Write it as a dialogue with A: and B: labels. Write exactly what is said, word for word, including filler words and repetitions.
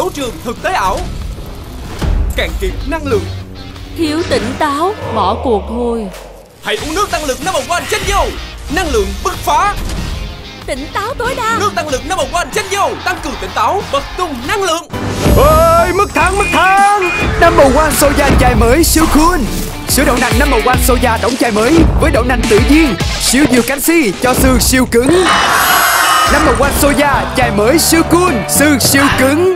A: đấu trường thực tế ảo. Cạn kiệt năng lượng,
B: thiếu tỉnh táo, bỏ cuộc thôi.
A: hãy uống nước tăng lực number one Chân Dâu. Năng lượng bứt phá.
B: Tỉnh táo tối đa.
A: Nước tăng lực number one Chân Dâu, tăng cường tỉnh táo, bật tung năng lượng.
C: Ơi, mức thắng, mức thắng. Number one soja chai mới siêu cool. Sữa đậu nành number one soja đóng chai mới với đậu nành tự nhiên, siêu nhiều canxi cho xương siêu cứng. Number one soja chai mới siêu cool, xương siêu cứng.